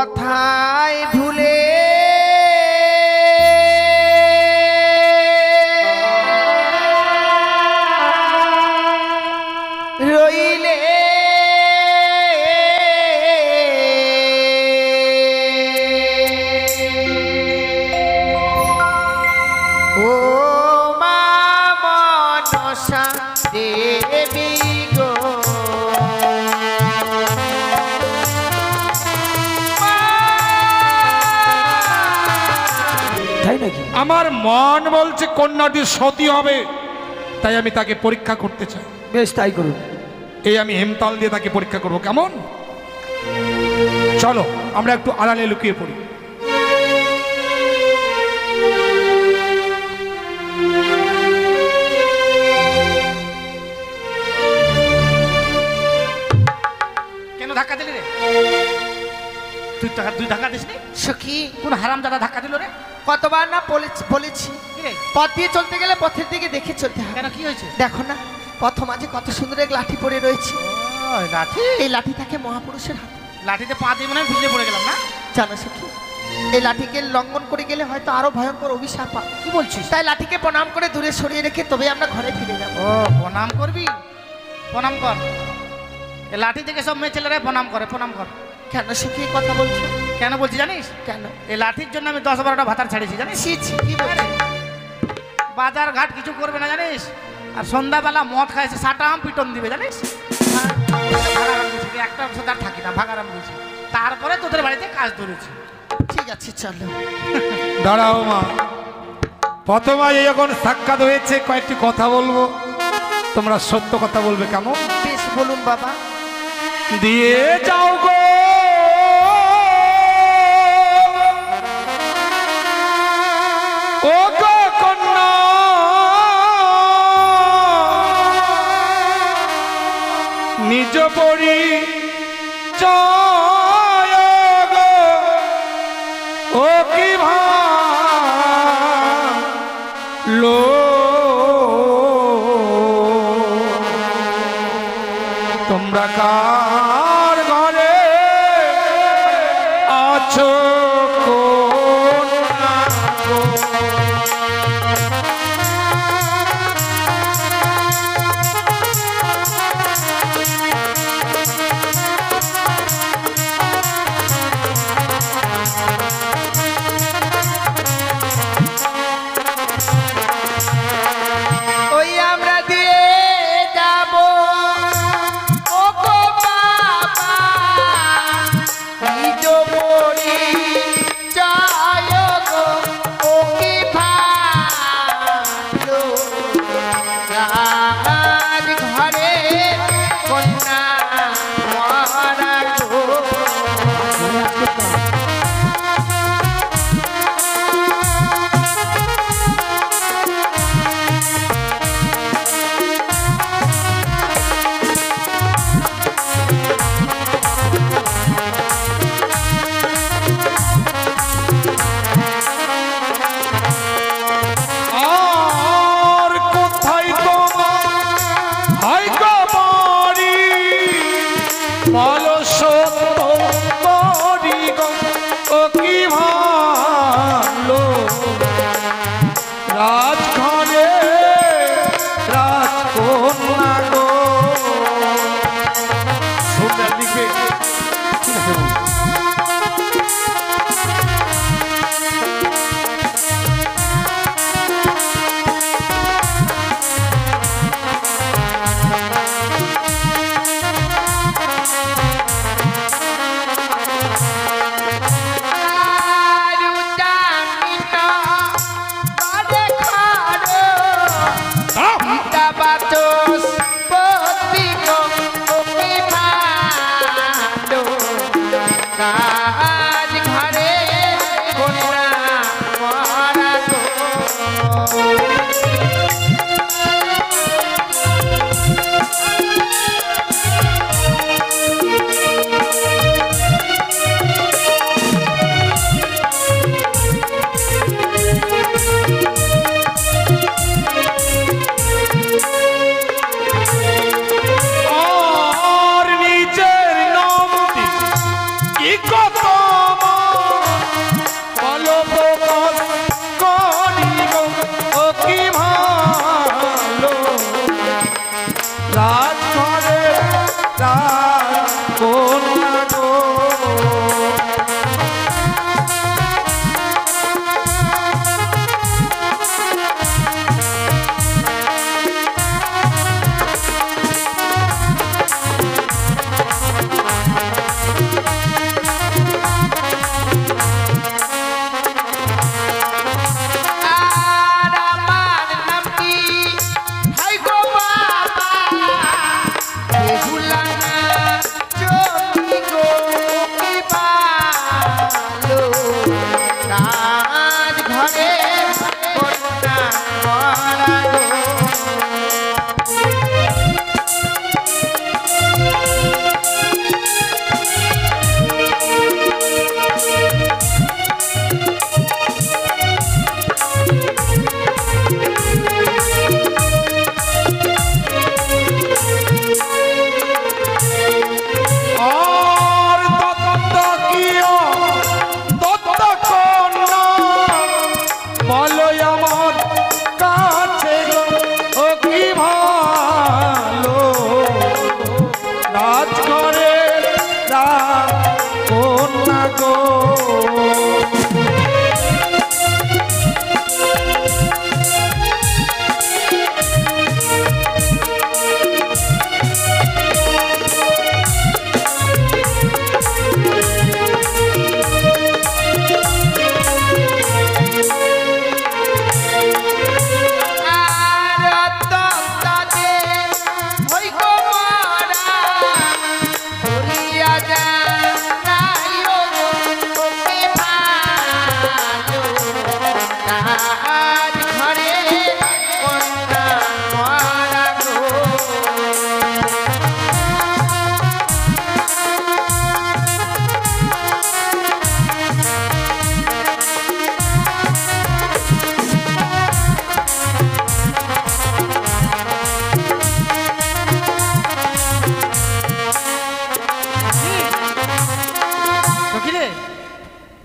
কথায় ভুলে রইলে ও মা মনসা দেবী গো আমার মন বলছে কন্যাটি সতী হবে, তাই আমি তাকে পরীক্ষা করতে চাই। বেশ তাই করুন। এই আমি হেমতাল দিয়ে তাকে পরীক্ষা করব, কেমন? চলো আমরা একটু আড়ালে লুকিয়ে পড়ি। কেন ধাক্কা দিলি রে? তুই ধাক্কা দিসনি? সখী কোন হারামজাদা ধাক্কা দিল রে? কতবার না বলেছি পথ দিয়ে চলতে গেলে পথের দিকে দেখে চলতে হবে। কেন, কি হয়েছে? দেখো না পথ মাঝে কত সুন্দর এক লাঠি পড়ে রয়েছে। লাঠি? এই লাঠি থাকে মহাপুরুষের হাতে। লাঠিতে পা দিয়ে মনে হয় ভিজে পড়ে গেলাম না? জানো সখী, এই লাঠিকে লঙ্ঘন করে গেলে হয়তো আরো ভয়ঙ্কর অভিশাপ পাবো। কি বলছিস? তাই লাঠিকে প্রণাম করে দূরে সরিয়ে রেখে তবে আমরা ঘরে ফিরে যাবো। ও প্রণাম করবি? প্রণাম কর। এই লাঠি থেকে সব মেয়ে ছেলেরা প্রণাম করে, প্রণাম কর। কেন সখী কথা বলছো? কেন বলছি জানিস? কেন? এই লাঠির জন্য আমি 10-12টা ভাতার ছেড়েছি জানিস? কি বলছো? বাজার ঘাট কিছু করবে না জানিস, আর সন্ধ্যাবেলা মদ খাইছে সাটাম পিটন দিবে জানিস। একটা সাথে আর থাকি না, ভাগারাম দিয়েছি। তারপরে তোদের বাড়িতে কাজ ধরেছি। ঠিক আছে চলো। দাঁড়াও মা, প্রথমে যখন সাক্ষাৎ হয়েছে কয়েকটি কথা বলবো, তোমরা সত্য কথা বলবে, কেমন? বেশ বলুন বাবা। দিয়ে যাও গো ও গো কন্যা, নিজ পরিচয় গো ও কি ভালো, তোমরা কার ঘরে আছো কন্যা গো? ওই আমরা দিয়ে যাবো ও গো বাবা, নিজ পরিচয় গো ও কি ভালো, রাজ ঘরে কন্যা মরা গো। আর কোথায় তোমার হাই গো বাড়ি, বলো সত্য করি গো ও কি ভালো, রাজঘরে রাজকন্যা গো। সন্ধ্যার দিকে ঠিক আছে বল। আর নিজের নামটি কি কত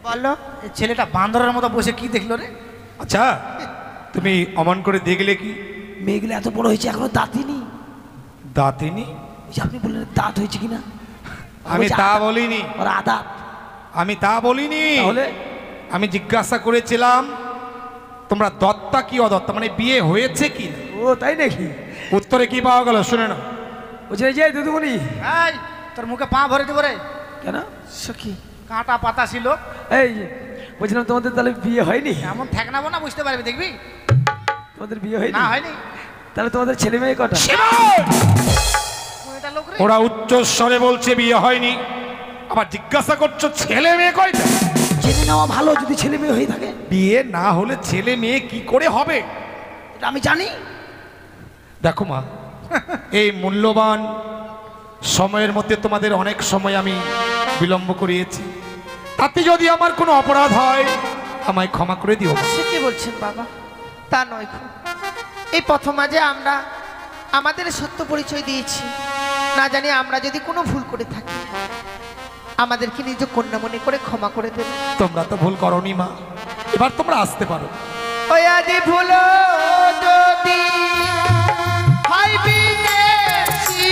বলো। এই ছেলেটা বান্দরের মতো বসে কি দেখলো রে? আচ্ছা তুমি অমন করে দেখলে কি? মেয়েগুলো এত বড় হয়েছে এখনো দাঁতই নেই। দাঁতিনি? ওই যে আপনি বললেন দাঁত হয়েছে কিনা। আমি তা বলিনি, ওর আদাত। আমি তা বলিনি। তাহলে আমি জিজ্ঞাসা করেছিলাম তোমরা দত্তা কি অদত্তা, মানে বিয়ে হয়েছে কি না? ও তাই নাকি? উত্তরে কি পাওয়া গেল শুনে না। বলছে এই যে দুদুমণি। এই তোর মুখে পা ভরে দেবো রে। কেন? সখী কাঁটা পাতা ছিল। এই যে বলছিলাম তোমাদের তাহলে বিয়ে হয়নি? এমন ঠেকনাবো না, বুঝতে পারবি, দেখবি। তোমাদের বিয়ে হয়নি? না হয়নি। তাহলে তোমাদের ছেলে মেয়ে কটা? এটা লোক রে। ওরা উচ্চ স্বরে বলছে বিয়ে হয়নি, আবার জিজ্ঞাসা করছো ছেলে মেয়ে কয়টা? জেনে নেওয়া ভালো যদি ছেলে মেয়ে হয়ে থাকে। বিয়ে না হলে ছেলে মেয়ে কি করে হবে? এটা আমি জানি। দেখো মা, এই মূল্যবান সময়ের মধ্যে তোমাদের অনেক সময় আমি বিলম্ব করিয়েছি, তাতে যদি আমার কোনো অপরাধ হয় আমায় ক্ষমা করে দিও মা। সে কি বলছেন বাবা? তা নয় খুব, এই প্রথম আজে আমরা আমাদের সত্য পরিচয় দিয়েছি, না জানি আমরা যদি কোনো ভুল করে থাকি আমাদেরকে নিজ কন্যা মনে করে ক্ষমা করে দেবে। তোমরা তো ভুল করনি মা, এবার তোমরা আসতে পারো। ওই আজি ভুল যদি হয় বিদেশি,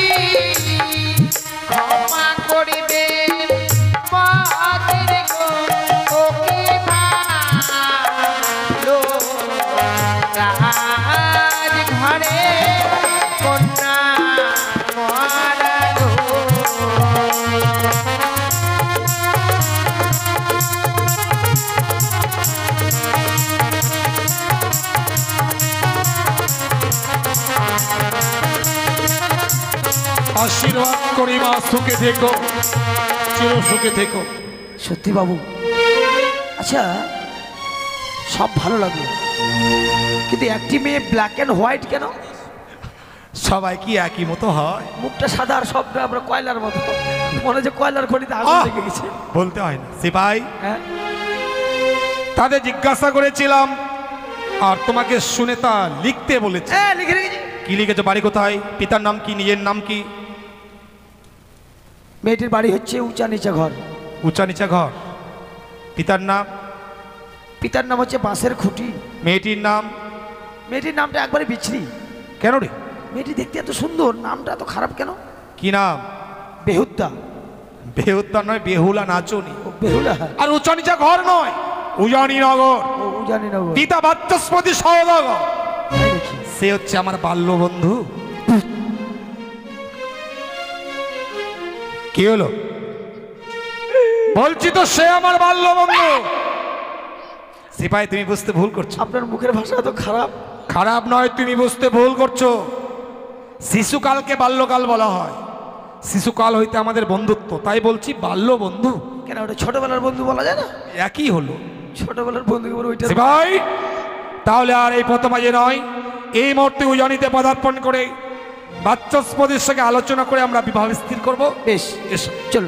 ক্ষমা করিবে মাদের গো, ও কি ভালো রাজ ঘরে কন্যা মারা গো। আশীর্বাদ করি মা, সুখে থেকো, চির সুখে থেকো। সত্যি বাবু, আচ্ছা সব ভালো লাগলো, কিন্তু একটি মেয়ে ব্ল্যাক অ্যান্ড হোয়াইট কেন? সবাই কি একই মতো হয়? মুখটা সাদা আর সব আমরা কয়লার মতো, মনে হচ্ছে কয়লার খনিতে আগুন লেগে গেছে। বলতে হয় না সিপাই, হ্যাঁ তাদের জিজ্ঞাসা করেছিলাম আর তোমাকে শুনে তা লিখতে বলেছে। হ্যাঁ লিখে রেখেছি। কি লিখেছো? বাড়ি কোথায়? পিতার নাম কি? নিজের নাম কি? মেয়েটির বাড়ি হচ্ছে উঁচা নিচা ঘর। উঁচা নিচা ঘর। পিতার নাম? পিতার নাম হচ্ছে বাঁশের খুঁটি। মেয়েটির নাম? মেয়েটির নামটা একবারে বিচ্ছিরি। কেন রে? মেয়েটি দেখতে এত সুন্দর, নামটা এত খারাপ কেন? কি নাম? বেহুদ্দা। বেহুত্তর নয়, বেহুলা নাচনি। ও বেহুলা। আর উঁচা নিচা ঘর নয়, উজানি নগর। ও জানি না গো। পিতা বাচস্পতি সওদাগর, তাই নাকি? সে হচ্ছে আমার বাল্য বন্ধু। কি হলো? বলছি তো সে আমার বাল্য বন্ধু। সিপাই তুমি বুঝতে ভুল করছো। আপনার মুখের ভাষা এত খারাপ। খারাপ নয়, তুমি বুঝতে ভুল করছো। শিশুকালকে বাল্যকাল বলা হয়, শিশুকাল হইতে আমাদের বন্ধুত্ব, তাই বলছি বাল্য বন্ধু। কেন ওটা ছোটবেলার বন্ধু বলা যায় না? একই হলো। ছোটবেলার বন্ধুকে বলে ওইটা। সিপাই তাহলে আর এই প্রথম আজে নয়, এই মুহূর্তে উজানিতে পদার্পণ করে বাচস্পতির সঙ্গে আলোচনা করে আমরা বিবাহ স্থির করব। বেশ এসো চলুন।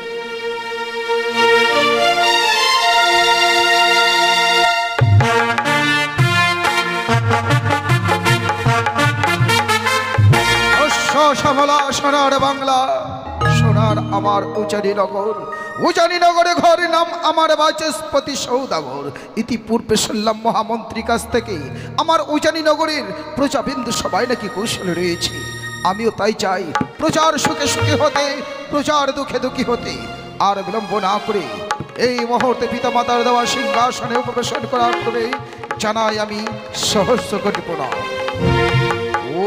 শ্যামলা সোনার বাংলা, সোনার আমার উজানি নগর। উজানি নগরে ঘর নাম আমার বাচস্পতি সৌদাগর। ইতিপূর্বে শুনলাম মহামন্ত্রীর কাছ থেকে আমার উজানি নগরের প্রজাবিন্দু সবাই নাকি কৌশলে রয়েছে। আমিও তাই চাই প্রজার সুখে সুখে হতে, প্রজার দুঃখে দুঃখী হতে। আর বিলম্ব না করে এই মুহূর্তে পিতামাতার দেওয়া সিংহাসনে উপবেশন করার পূর্বে জানাই আমি সহস্র কোটি প্রণাম। ও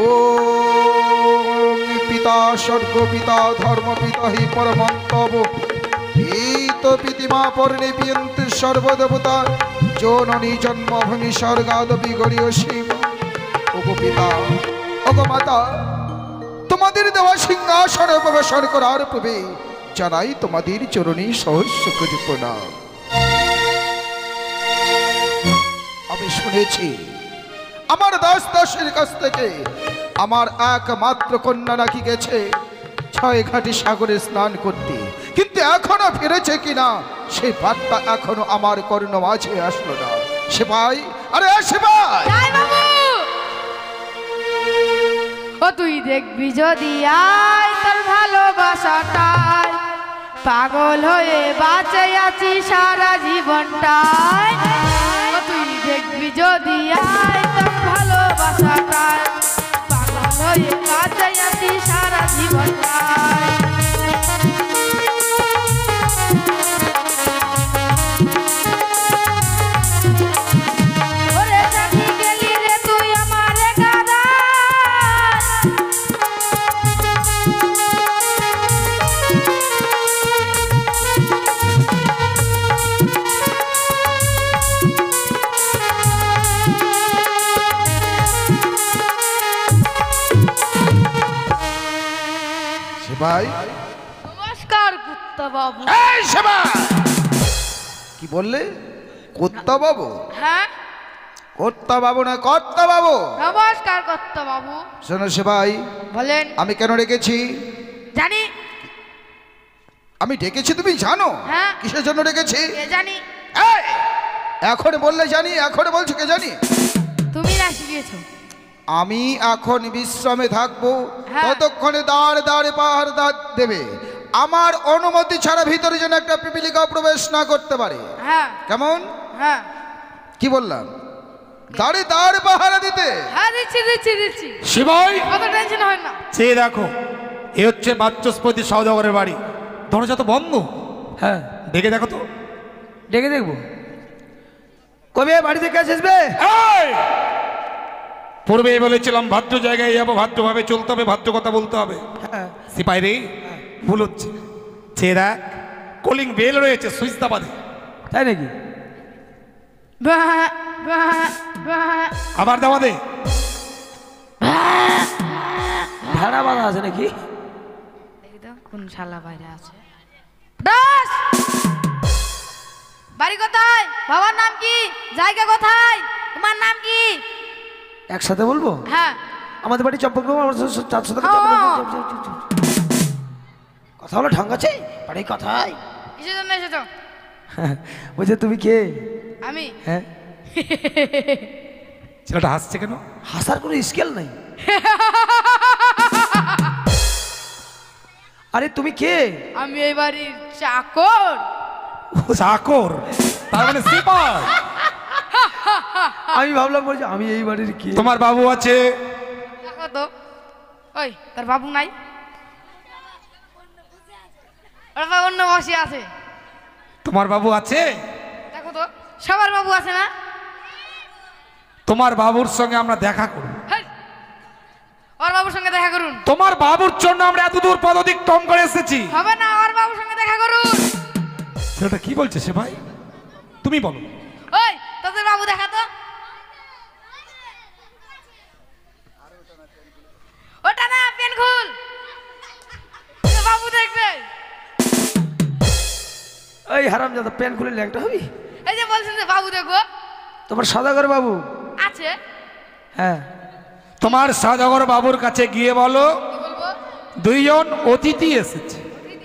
পিতা স্বর্গ পিতা ধর্ম পিতা হি পরমন্তব পিত পিতিমা পর্ণে পিয়ন্তি সর্বদেবতা জননী জন্মভূমি স্বর্গাদ বিগড়ীয় শিব। ওগো পিতা, ওগো মাতা, তোমাদের দেওয়া সিংহাসনে উপবেশন করার পূর্বে জানাই তোমাদের চরণে সহস্র কোটি প্রণাম। আমি শুনেছি আমার দাস দাসের কাছ থেকে আমার একমাত্র কন্যা নাকি গেছে 6 ঘাটে সাগরে স্নান করতে, কিন্তু এখনো ফিরেছে কিনা সেই বার্তা এখনো আমার কর্ণ মাঝে আসলো না। সেবাই, আরে সেবাই, যাই বাবু, ও তুই দেখবি যদি আয় তোর ভালোবাসাটাই পাগল হয়ে বাঁচে আছি সারা জীবনটাই ও তুই দেখবি যদি আয় তোর ভালোবাসাটাই পাগল হয়ে বাঁচে আছি সারা জীবনটাই ওরে চাকি গেলি রে তুই আমারে গাদা সেবাই নমস্কার কুত্তা বাবু এই সেবাই কি বললে? কর্তা বাবু? হ্যাঁ কর্তা বাবু না কর্তা বাবু? নমস্কার কুত্তা বাবু শোনো সেবাই, বলেন আমি কেন ডেকেছি? জানি আমি ডেকেছি তুমি জানো? হ্যাঁ। কিসের জন্য ডেকেছি? কে জানি এই, এখন বললে জানি, এখন বলছো কে জানি? তুমি না শিখিয়েছো আমি এখন বিশ্রামে থাকবো, হ্যাঁ। ততক্ষণে দাঁড় দাঁড়ে পাহাড় দেবে। আমার অনুমতি ছাড়া ভিতরে যেন একটা পিপিলিকা প্রবেশ না করতে পারে। হ্যাঁ কেমন? হ্যাঁ কি বললাম? দাঁড়ে দাঁড় পাহারা দিতে। হ্যাঁ দিচ্ছি দিচ্ছি দিচ্ছি শিবাই, কত টেনশন হয় না চেয়ে দেখো, এ হচ্ছে বাচস্পতি সওদাগরের বাড়ি। দরজা তো বন্ধ। হ্যাঁ, দেখে দেখো তো। ডেকে দেখবো। কবে বাড়িতে কাজ আসবে? এই! পূর্বেই বলেছিলাম ভাদ্র জায়গায় যাবো, ভাদ্রভাবে চলতে হবে, ভাদ্র কথা বলতে হবে। হ্যাঁ, সিপাই রে, ভুল হচ্ছে। চেয়ে দেখ, কলিং বেল রয়েছে, সুইচ দাবাদে। তাই নাকি? বাহ, বাহ, বাহ। আবার দাবা দে। ভেড়া বাঁধা আছে নাকি? দেখি তো কোন শালা বাইরে আছে। দাস বাড়ি কোথায়? বাবার নাম কি? জায়গা কোথায়? তোমার নাম কি? একসাথে বলবো? হ্যাঁ আমাদের বাড়ি চম্পকনগর, আমার 400 টাকা। কথা হলো ঢং আছে বাড়ি কথায়। কিসের জন্য এসেছো? বলছে তুমি কে? আমি হ্যাঁ, ছেলেটা হাসছে কেন? হাসার কোনো স্কেল নাই। আরে তুমি কে? আমি এই বাড়ির চাকর। চাকর? তার মানে সিপাই? আমি ভাবলাম বলছি আমি এই বাড়ির কে। তোমার বাবু আছে? দেখো তো, ওই তোর বাবু নাই? ওর বাবা অন্য বসে আছে। তোমার বাবু আছে? দেখো তো, সবার বাবু আছে না? তোমার বাবুর সঙ্গে আমরা দেখা করব। হেই, ওর বাবুর সঙ্গে দেখা করুন। তোমার বাবুর জন্য আমরা এত দূর পদতিক্রম করে এসেছি। হবে না, ওর বাবুর সঙ্গে দেখা করুন। ছেলেটা কি বলছে সে ভাই? তুমি বলো। ওই তোদের বাবু দেখা তো। ওটা না, পেন খুল, তোর বাবু দেখবে। এই হারামজাদা, প্যান্ট খুলে ল্যাংটা হবি? এই যে বলছেন যে বাবু দেখবো, তোমার সদাগর বাবু? আছে। হ্যাঁ, তোমার সওদাগর বাবুর কাছে গিয়ে বলো কি বলবো? দুইজন অতিথি এসেছে।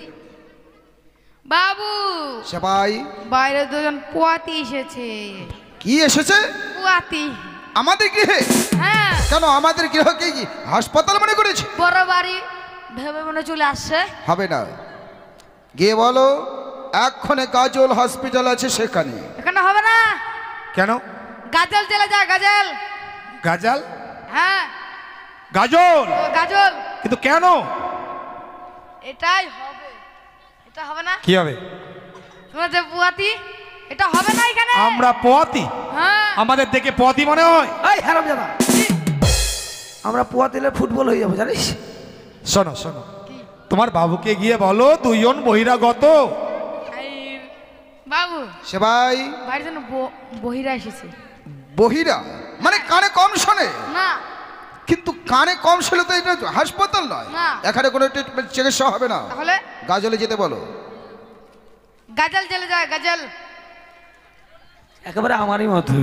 বাবু সেবাই বাইরে দুজন পোয়াতি এসেছে। কি এসেছে? পোয়াতি। আমাদের গৃহে? হ্যাঁ, কেন আমাদের গৃহকে কি হাসপাতাল মনে করেছে? বড় বাড়ি ভেবে মনে চলে আসছে। হবে না, গিয়ে বলো এক্ষণে কাজল হসপিটাল আছে সেখানে। এখানে হবে না, কেন? গাজল চলে যায়, গাজল। গাজাল? হ্যাঁ, গাজল? ও গাজল। কিন্তু কেন? এটাই হবে। এটা হবে না? কি হবে? তোমার যে পোয়াতি, এটা হবে না এখানে। আমরা পোয়াতি? হ্যাঁ, আমাদের দেখে পোয়াতি মনে হয়? এই হারামজাদা, আমরা পোয়া দিলে ফুটবল হয়ে যাবো জানিস? শোনো শোনো, তোমার বাবুকে গিয়ে বলো দুইজন বহিরাগত। এই, বাবু সেবাই বাড়ির জন্য বহিরা এসেছে। বহিরা মানে কানে কম শোনে? না, কিন্তু কানে কম শুনলে তো এটা হাসপাতাল নয়, না। এখানে কোনো ট্রিটমেন্ট চিকিৎসা হবে না। তাহলে গাজলে যেতে বলো। গাজল চলে যায়, গাজল। একেবারে আমারই মতো।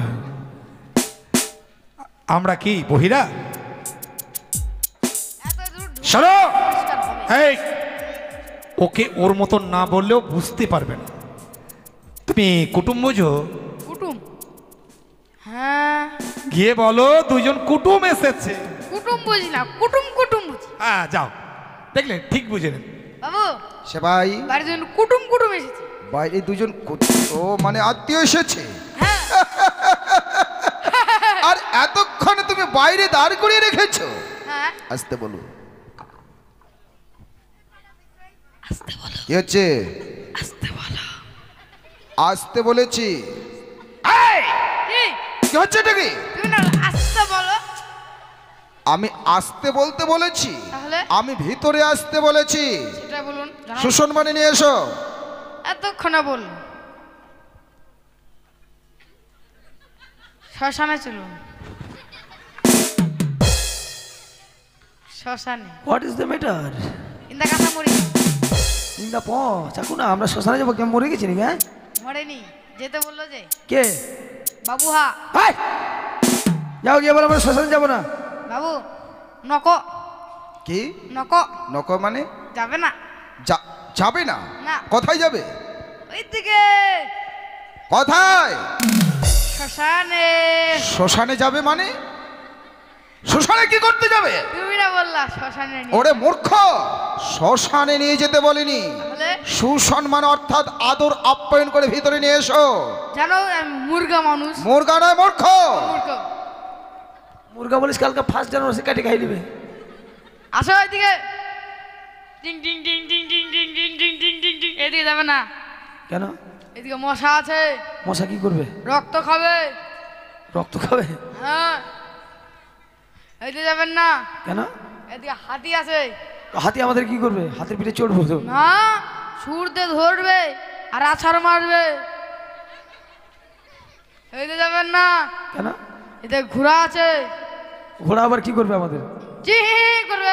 আমরা কি বহিরা? এত দূর শোনো, পরিষ্কার হবে। এই ওকে ওর মতন না বললেও বুঝতে পারবে না। তুমি কুটুম বুঝো? কুটুম? হ্যাঁ, গিয়ে বলো দুইজন কুটুম এসেছে। কুটুম বুঝি না, কুটুম কুটুম বুঝি। হ্যাঁ যাও, দেখলে ঠিক বুঝে নেন। বাবু সে ভাই বাড়ির জন্য কুটুম কুটুম এসেছে। বাইরে দুজন ও মানে আত্মীয় এসেছে। হ্যাঁ আর এতক্ষণে তুমি বাইরে দাঁড় করিয়ে রেখেছো। হ্যাঁ আসতে বলো, কি হচ্ছে? আসতে বলেছি। কি কি হচ্ছে এটা কি? তুমি না আসতে বলো। আমি আসতে বলতে বলেছি, তাহলে? আমি ভিতরে আসতে বলেছি। সেটা বলুন জানাই। শোষণ মানে নিয়ে এসো। এতক্ষণে বল শ্মশানে চলুন। শ্মশানে হোয়াট ইজ দ্য ম্যাটার? ইন্দা কাঁথা মরি ইন্দা প চাকু না, আমরা শ্মশানে যাবো, কেমন মরে গেছি নাকি? হ্যাঁ মরেনি, যেতে বললো যে কে? বাবু হা হাই! যাও গিয়ে বলো আমরা শ্মশানে যাবো না। বাবু নক কি নক নক মানে? যাবে না। যাবে না? না। কোথায় যাবে? ওই দিকে কোথায়? শ্মশানে। শ্মশানে যাবে মানে? শ্মশানে কি করতে যাবে? তুমি না বললা শ্মশানে নিয়ে। ওরে মূর্খ, শ্মশানে নিয়ে যেতে বলিনি। তাহলে সুসম্মান অর্থাৎ আদর আপ্যায়ন করে ভিতরে নিয়ে এসো। জানো আমি মুরগা মানুষ। মুর্গা নয়, মূর্খ। মূর্খ। মুরগা বলিস কালকে 1 জানুয়ারি সে কাটি খাই দিবে। আসো ওইদিকে। টিং টিং টিং টিং টিং টিং টিং টিং টিং টিং টিং। এদিকে যাবে না। কেন? এদিকে মশা আছে, মশা কি করবে? রক্ত খাবে। রক্ত খাবে? হ্যাঁ এদিকে যাবেন না। কেন? এদিকে হাতি আছে। তো হাতি আমাদের কি করবে? হাতের পিঠে চড়বো তো। না সুর দিয়ে ধরবে আর আছাড় মারবে। এদিকে যাবেন না। কেন? এদিকে ঘোড়া আছে, ঘোড়া আবার কি করবে আমাদের? চি করবে।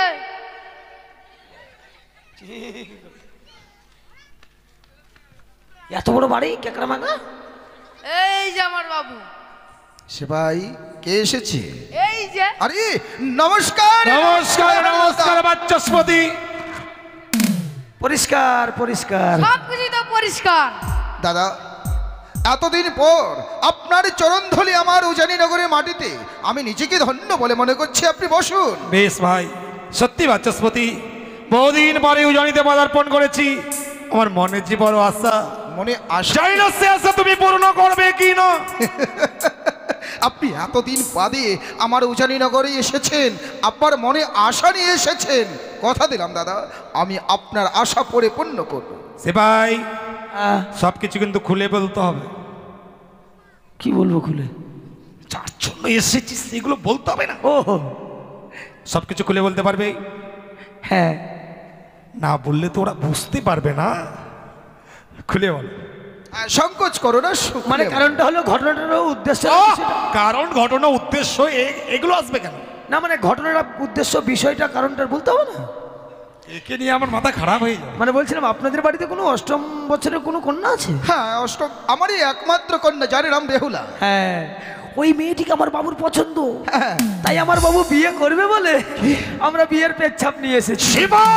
এত বড় বাড়ি কেকড়া মাঙ্গা? এই যে আমার বাবু। সে ভাই কে এসেছে? এই যে আরে নমস্কার। নমস্কার নমস্কার বাচস্পতি। পরিষ্কার পরিষ্কার। সব কিছু তো পরিষ্কার। দাদা, এতদিন পর আপনার চরণধলি আমার উজানি নগরের মাটিতে, আমি নিজেকে ধন্য বলে মনে করছি। আপনি বসুন। বেশ ভাই, সত্যি বাচস্পতি, বহুদিন পরে উজানিতে পদার্পণ করেছি। আমার মনের যে বড় আশা, মনে আশা, জানি না সে আশা তুমি পূর্ণ করবে কি না। আপনি এতদিন বাদে আমার উজানি নগরে এসেছেন, আপনার মনে আশা নিয়ে এসেছেন। কথা দিলাম দাদা, আমি আপনার আশা পরিপূর্ণ করব। সে ভাই আহ, সবকিছু কিন্তু খুলে বলতে হবে। কি বলবো খুলে? যার জন্য এসেছিস সেগুলো বলতে হবে না। ও সবকিছু খুলে বলতে পারবে? হ্যাঁ, না বললে তো ওরা বুঝতে পারবে না। খুলে বল। সংকোচ করো না, মানে কারণটা হলো ঘটনাটার উদ্দেশ্য। কারণ ঘটনা উদ্দেশ্য এগুলো আসবে কেন? না মানে ঘটনাটা উদ্দেশ্য বিষয়টা কারণটা বলতে হবে না। একে নিয়ে আমার মাথা খারাপ হয়ে যায়। মানে বলছিলাম আপনাদের বাড়িতে কোনো অষ্টম বছরের কোনো কন্যা আছে? হ্যাঁ, অষ্টম আমারই একমাত্র কন্যা, যার নাম বেহুলা। হ্যাঁ, ওই মেয়েটিকে আমার বাবুর পছন্দ। তাই আমার বাবু বিয়ে করবে বলে আমরা বিয়ের পেচ্ছাপ নিয়ে এসেছি।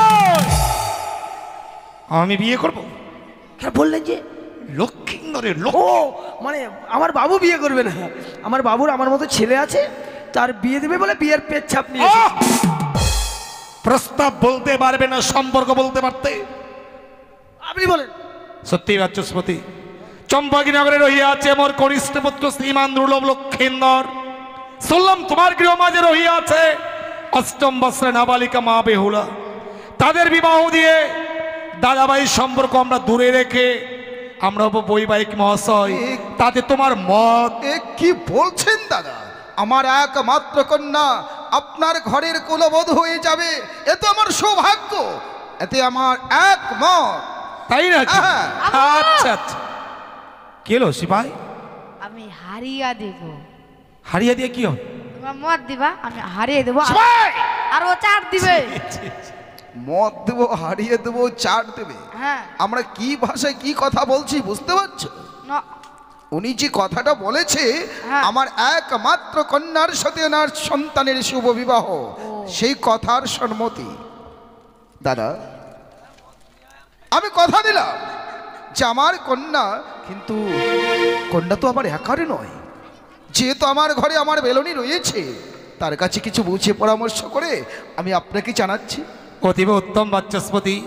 আমি বিয়ে করব? কেন বললেন যে? লক্ষ্মীন্দরের ও মানে আমার বাবু বিয়ে করবে না, আমার বাবুর আমার মতো ছেলে আছে, তার বিয়ে দেবে বলে বিয়ের পেচ্ছাপ নিয়ে এসেছি। প্রস্তাব বলতে পারবে না, সম্পর্ক বলতে পারতে? আপনি বলেন। সত্যি বাচস্পতি, চম্পাকীনগরে রহিয়া আছে মোর কনিষ্ঠ পুত্র শ্রীমান দুর্লভ লক্ষীন্দর। শুনলাম তোমার গৃহ মাঝে রহিয়া আছে অষ্টম বৎসরের নাবালিকা মা বেহুলা। তাদের বিবাহ দিয়ে দাদাভাই সম্পর্ক আমরা দূরে রেখে আমরা হবো বৈবাহিক মহাশয়। তাতে তোমার মত? এ কি বলছেন দাদা? আমার একমাত্র কন্যা আপনার ঘরের কুলবধূ হয়ে যাবে, এ তো আমার সৌভাগ্য, এতে আমার একমত। তাই নাকি? হ্যাঁ। আচ্ছা আচ্ছা। কি হলো সিপাই? আমি হারিয়া দেব। হারিয়ে দিয়ে কি হয়? তোমরা মত দিবা, আমি হারিয়ে দেবো। সিপাই! আর ও চার দিবে। মদ দেবো, হারিয়ে দেবো, চাট দেবে? হ্যাঁ আমরা কি ভাষায় কি কথা বলছি বুঝতে পারছো? না উনি যে কথাটা বলেছে, হ্যাঁ। আমার একমাত্র কন্যার সাথে ওনার সন্তানের শুভ বিবাহ, সেই কথার সম্মতি। দাদা, আমি কথা দিলাম যে আমার কন্যা, কিন্তু কন্যা তো আমার একারে নয়। যেহেতু আমার ঘরে আমার বেলনি রয়েছে, তার কাছে কিছু বুঝে পরামর্শ করে আমি আপনাকে জানাচ্ছি। অতীব উত্তম বাচস্পতি,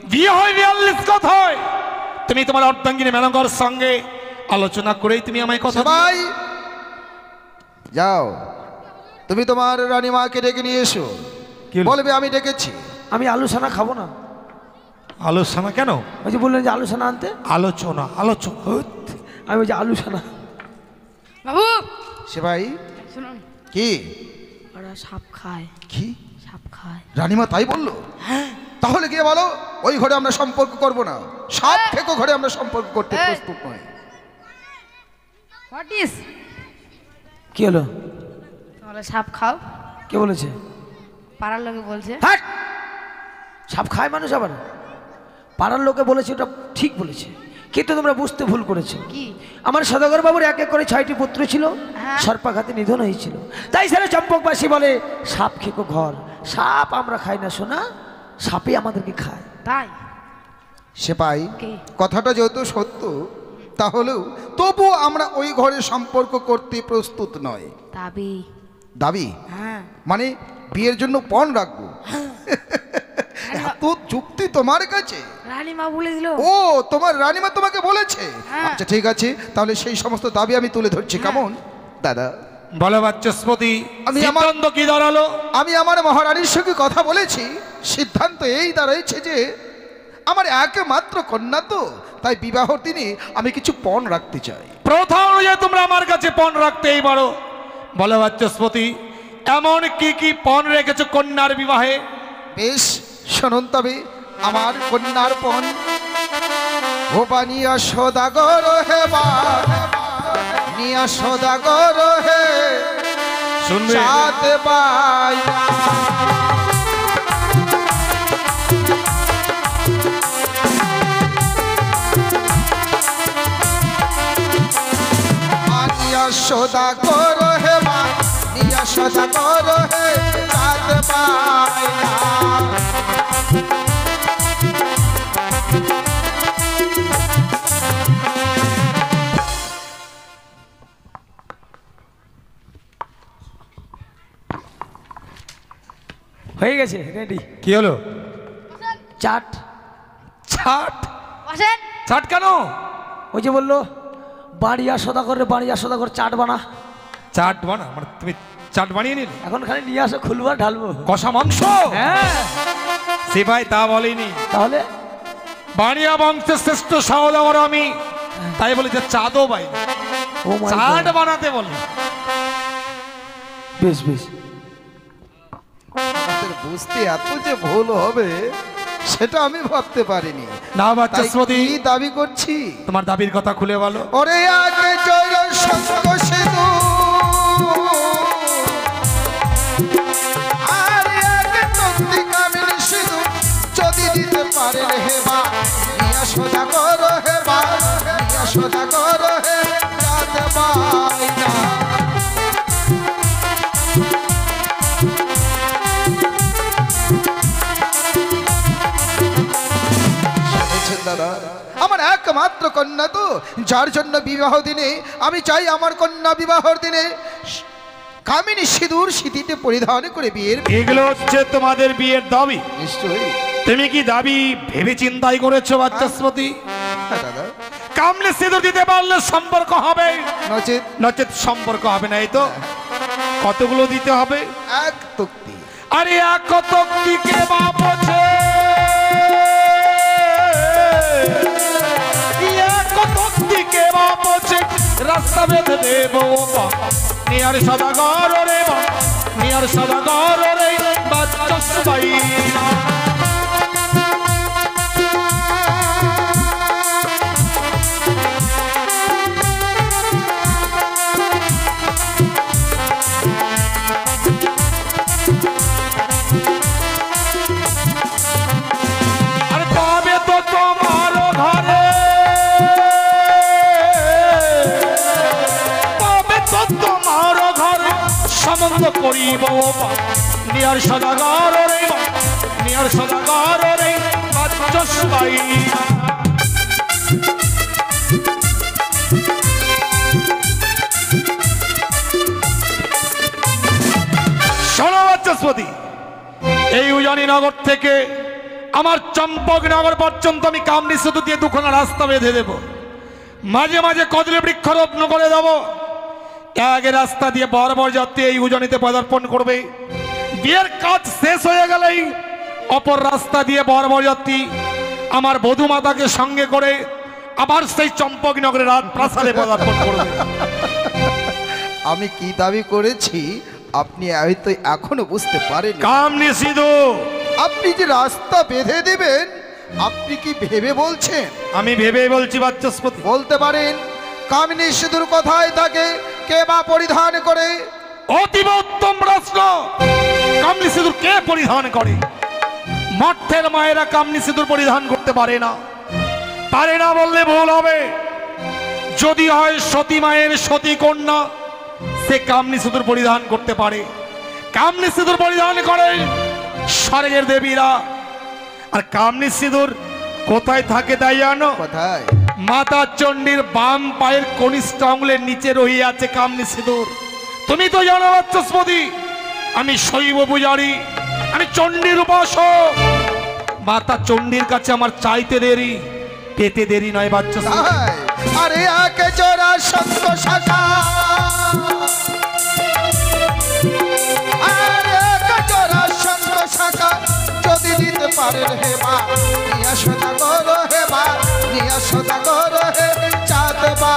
বিয়ে হয় 42 কথায়। তুমি তোমার অর্ধাঙ্গিনী মেনকার সঙ্গে আলোচনা করেই তুমি আমায় কথা দিও। ভাই যাও, তুমি তোমার রানীমাকে ডেকে নিয়ে এসো, কি হলো? বলবে আমি ডেকেছি। আমি আলু সানা খাবো না। আলোচনা কেন? ওই যে বললেন যে আলু সানা আনতে, আলোচনা আলোচনা আমি ওই যে আলু সানা। বাবু সে ভাই শুনুন, কি ওরা সাপ খায়, কি সাপ খায়। রানীমা তাই বললো? তাহলে গিয়ে বলো ওই ঘরে আমরা সম্পর্ক করব না, সাপ খেকো ঘরে আমরা সম্পর্ক করতে এই। প্রস্তুত নই। What is? কি হলো? তোমরা সাপ খাও? কে বলেছে? পাড়ার লোকে বলছে। হ্যাট! সাপ খায় মানুষ আবার? পাড়ার লোকে বলেছে, ওটা ঠিক বলেছে, কিন্তু তোমরা বুঝতে ভুল করেছো। কি? আমার সদাগর বাবুর এক এক করে 6টি পুত্র ছিল, হ্যাঁ। সর্পাঘাতে নিধন হয়েছিল। তাই সারা চম্পকবাসী বলে সাপ খেকো ঘর। সাপ আমরা খাই না সোনা, সাপই আমাদেরকে খায়। তাই সে পাই কি? কথাটা যেহেতু সত্য, তাহলেও তবু আমরা ওই ঘরে সম্পর্ক করতে প্রস্তুত নয়। দাবি। দাবি হ্যাঁ। মানে বিয়ের জন্য পণ রাখবো? এত যুক্তি তোমার কাছে? রানীমা বলে দিল। ও, তোমার রানীমা তোমাকে বলেছে? হ্যাঁ। আচ্ছা ঠিক আছে, তাহলে সেই সমস্ত দাবি আমি তুলে ধরছি। কেমন দাদা? বলো বাচস্পতি, আমি আমার- সিদ্ধান্ত কি দাঁড়ালো? আমি আমার মহারানীর সঙ্গে কথা বলেছি, সিদ্ধান্ত এই দাঁড়াইছে যে আমার একমাত্র কন্যা তো, তাই বিবাহর দিনে আমি কিছু পণ রাখতে চাই। প্রথা অনুযায়ী তোমরা আমার কাছে পণ রাখতেই পারো। বলো বাচস্পতি, এমন কি কি পণ রেখেছো কন্যার বিবাহে? বেশ, শুনুন তবে আমার কন্যার পণ। ও বানিয়া সদাগর হে বা, নিয়া সদাগর হে শুনবে? চাঁদ বাই। নিয়া সদাগর হে মা, নিয়া সদাগর হে চাঁদ বাই। হয়ে গেছে, রেডি। কি হলো? চাট। ছাট? বসেন। ছাট কেন? ওই যে বললো বাড়িয়া সদাগরে, বাড়িয়া সদাগর চাট বানা। চাট বানা মানে তুমি চাট বানিয়ে নিলে? এখন খালি নিয়ে আসো, খুলবো আর ঢালবো। কষা মাংস? হ্যাঁ, সে ভাই তা বলেনি। তাহলে বানিয়া বংশের শ্রেষ্ঠ সাওদাগর আমি, তাই বলি যে চাঁদও বাই ও মাই চাট গড। বানাতে বলে। বেশ বেশ। আমাদের বুঝতে এত যে ভুল হবে সেটা আমি ভাবতে পারিনি। না তাই বাচস্পতি, কি দাবি করছি? তোমার দাবির কথা খুলে বলো। ওরে আগে জয় সঙ্গ সেতু, আর আগে তক্তি কামিনী সেতু, যদি দিতে পারে হে বা, নিয়া সদাগর হে বা, নিয়া সদাগর হে চাঁদ বাই না। শুনেছেন দাদা, আমার একমাত্র কন্যা তো, যার জন্য বিবাহ দিনে আমি চাই আমার কন্যা বিবাহর দিনে কামিনী সিঁদুর সিঁথিতে পরিধান করে বিয়ের। এগুলো হচ্ছে তোমাদের বিয়ের দাবি। নিশ্চয়ই। তুমি কি দাবি ভেবে চিন্তাই করেছো বাচস্পতি? হ্যাঁ দাদা, কামলে সিঁদুর দিতে পারলে সম্পর্ক হবে, নচেত নচেত সম্পর্ক হবে না। এই তো কতগুলো দিতে হবে? এক তক্তি। আরে এক তক্তিকে বাপছে, এক তক্তিকে বাপছে, রাস্তা বেঁধে দেব নিয়ার সদাগর রে, নিয়ার সদাগর রে বাচস্পতি। আর তবে তো তোমার ঘরে, তবে তো তোমার ঘরে সম্বন্ধ করিব নিয়ার সদাগর রে, নিয়ার সদাগর রে বাচস্পতি। শোনো বাচস্পতি, এই উজানি নগর থেকে আমার চম্পকনগর পর্যন্ত আমি কামনি সেতু দিয়ে দুখানা রাস্তা বেঁধে দেব, মাঝে মাঝে কদলী বৃক্ষরোপণ করে দেব। এক রাস্তা দিয়ে বরাবর যাত্রী এই উজনিতে পদার্পণ করবে। বিয়ের কাজ শেষ হয়ে গেলেই অপর রাস্তা দিয়ে বরাবর যাত্রী আমার বধূমাতাকে সঙ্গে করে আবার সেই চম্পকনগরের রাত প্রাসাদে পদার্পণ করবে। আমি কি দাবি করেছি আপনি হয়তো এখনো বুঝতে পারেন। কামনি সিধু, আপনি যে রাস্তা বেঁধে দিবেন আপনি কি ভেবে বলছেন? আমি ভেবে বলছি বাচস্পতি। বলতে পারেন কামিনী সিঁদুর কোথায় থাকে, কে বা পরিধান করে? অতীব উত্তম প্রশ্ন। কামনি সিঁদুর কে পরিধান করে? মঠের মায়েরা কামনি সিঁদুর পরিধান করতে পারে না। পারে না বললে ভুল হবে। যদি হয় সতী মায়ের সতী কন্যা, সে কামনি সিঁদুর পরিধান করতে পারে। কামনি সিঁদুর পরিধান করে স্বর্গের দেবীরা। আর কামনি সিঁদুর কোথায় থাকে তাই জানো? কোথায়? মাতা চণ্ডীর বাম পায়ের কনিষ্ঠ আঙুলের নিচে রহিয়া আছে কামনি সিঁদুর। তুমি তো জানো বাচস্পতি, আমি শৈব পূজারী, আমি চণ্ডীর উপাসক। মাতা চণ্ডীর কাছে আমার চাইতে দেরি, পেতে দেরি নয় বাচস্পতি। তাই? আরে একে জোড়া শঙ্খ শাখা, আরে একে জোড়া শঙ্খ শাখা যদি দিতে পারেন হে মা, নিয়া সোজা করো হে মা, নিয়া সোজা করো হে চাঁদ মা।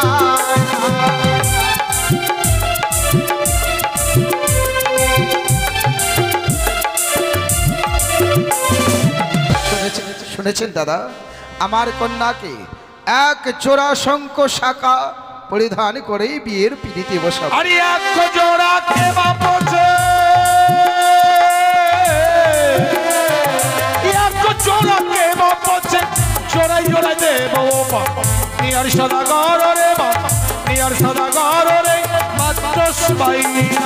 শুনেছেন দাদা, আমার কন্যাকে এক জোড়া শঙ্খ শাখা পরিধান করেই বিয়ের পিড়িতে বসাবো। আরে এক জোড়া কে বাপছে, এক জোড়া কে বাপছে, জোড়াই জোড়াই দেব বাবা। নিয়ার সদাগর রে বাবা, নিয়ার সদাগর রে মাত্র সবাই না।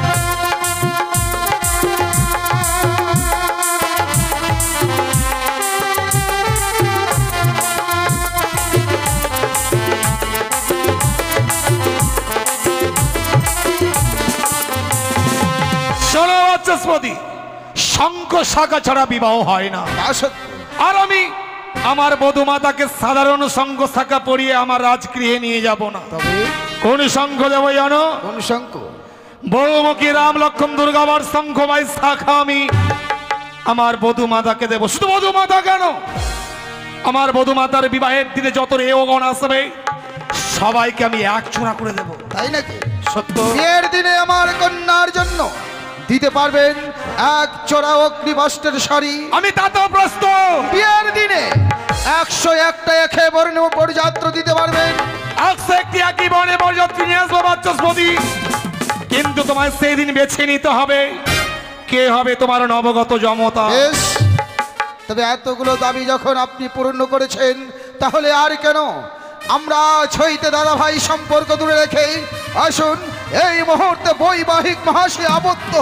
বাচস্পতি, শঙ্খ শাখা ছাড়া বিবাহ হয় না। তা সত্য। আর আমি আমার বধূমাতাকে সাধারণ শঙ্খ শাখা পরিয়ে আমার রাজগৃহে নিয়ে যাব না। তবে কোন শঙ্খ দেব জানো? কোন শঙ্খ? বহুমুখী রাম লক্ষ্মণ দুর্গাবার শঙ্খ বাই শাখা আমি আমার বধূমাতাকে দেব। শুধু বধূমাতা কেন, আমার বধূমাতার বিবাহের দিনে যত রেওগণ আসবে সবাইকে আমি এক চূড়া করে দেব। তাই নাকি? সত্য। বিয়ের দিনে আমার কন্যার জন্য দিতে পারবেন এক জোড়া অগ্নিবস্ত্রের শাড়ি? আমি তাতেও প্রস্তুত। বিয়ের দিনে 101টা একে বর্ণ পরিযাত্র দিতে পারবেন? একটি একই বনে বরযাত্রী নিয়ে আসবো বাচস্পতি, কিন্তু তোমায় সেই দিন বেছে নিতে হবে কে হবে তোমার নবগত জমতা। বেশ, তবে এতগুলো দাবি যখন আপনি পূর্ণ করেছেন তাহলে আর কেন আমরা ছইতে দাদা ভাই সম্পর্ক দূরে রেখে আসুন এই মুহূর্তে বৈবাহিক মহাশয় আবদ্ধ।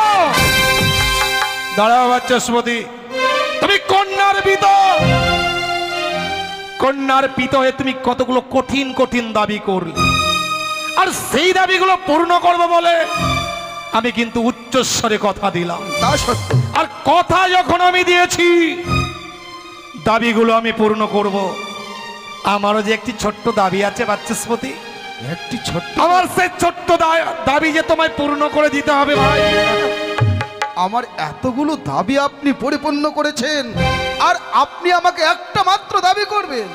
দাঁড়াও বাচস্পতি, তুমি কন্যার পিতা, কন্যার পিতা হয়ে তুমি কতগুলো কঠিন কঠিন দাবি করলে, আর সেই দাবিগুলো পূর্ণ করবো বলে আমি কিন্তু উচ্চস্বরে কথা দিলাম। তা সত্য। আর কথা যখন আমি দিয়েছি দাবিগুলো আমি পূর্ণ করব। আমারও যে একটি ছোট্ট দাবি আছে বাচস্পতি, একটি ছোট্ট, আমার সেই ছোট্ট দাবি যে তোমায় পূর্ণ করে দিতে হবে ভাই। আমার এতগুলো দাবি আপনি পরিপূর্ণ করেছেন আর আপনি আমাকে একটা মাত্র দাবি করবেন?